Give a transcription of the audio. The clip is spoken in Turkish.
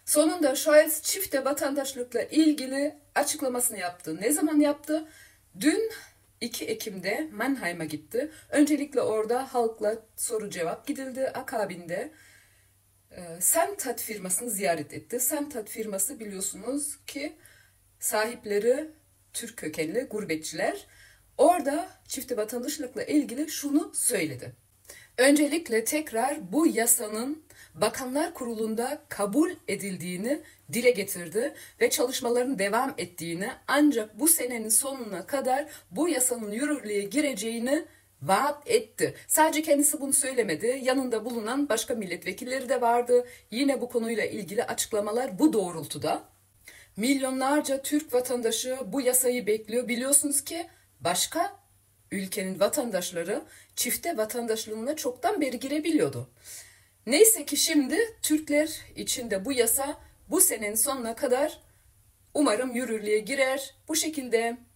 Sonunda Scholz çifte vatandaşlıkla ilgili açıklamasını yaptı. Ne zaman yaptı? Dün 2 Ekim'de Mannheim'a gitti. Öncelikle orada halkla soru cevap gidildi. Akabinde Semtat firmasını ziyaret etti. Semtat firması biliyorsunuz ki sahipleri Türk kökenli gurbetçiler. Orada çifte vatandaşlıkla ilgili şunu söyledi. Öncelikle tekrar bu yasanın Bakanlar Kurulu'nda kabul edildiğini dile getirdi ve çalışmaların devam ettiğini, ancak bu senenin sonuna kadar bu yasanın yürürlüğe gireceğini vaat etti. Sadece kendisi bunu söylemedi. Yanında bulunan başka milletvekilleri de vardı. Yine bu konuyla ilgili açıklamalar bu doğrultuda. Milyonlarca Türk vatandaşı bu yasayı bekliyor. Biliyorsunuz ki başka ülkenin vatandaşları çifte vatandaşlığına çoktan beri girebiliyordu. Neyse ki şimdi Türkler için de bu yasa bu senenin sonuna kadar umarım yürürlüğe girer. Bu şekilde